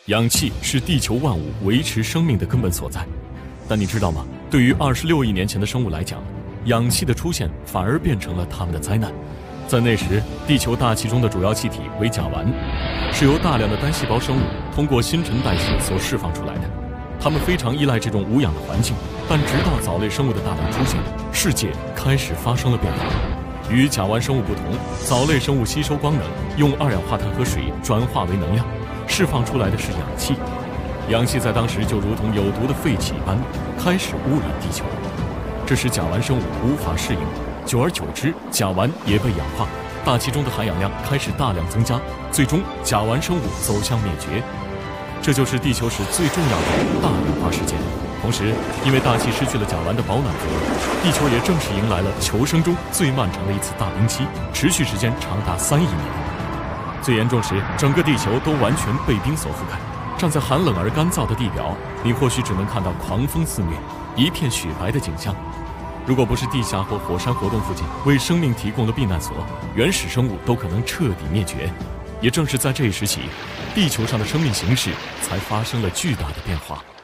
氧气是地球万物维持生命的根本所在。但你知道吗？对于26亿年前的生物来讲，氧气的出现反而变成了他们的灾难。在那时，地球大气中的主要气体为甲烷，是由大量的单细胞生物通过新陈代谢所释放出来的。它们非常依赖这种无氧的环境，但直到藻类生物的大量出现，世界开始发生了变化。与甲烷生物不同，藻类生物吸收光能，用二氧化碳和水转化为能量，释放出来的是氧气。氧气在当时就如同有毒的废气一般，开始污染地球。这使甲烷生物无法适应，久而久之，甲烷也被氧化，大气中的含氧量开始大量增加，最终甲烷生物走向灭绝。这就是地球史最重要的大氧化事件。同时，因为大气失去了甲烷的保暖作用，地球也正式迎来了求生中最漫长的一次大冰期，持续时间长达3亿年。最严重时，整个地球都完全被冰所覆盖。站在寒冷而干燥的地表，你或许只能看到狂风肆虐，一片雪白的景象。如果不是地下或火山活动附近为生命提供了避难所，原始生物都可能彻底灭绝。也正是在这一时期，地球上的生命形式才发生了巨大的变化。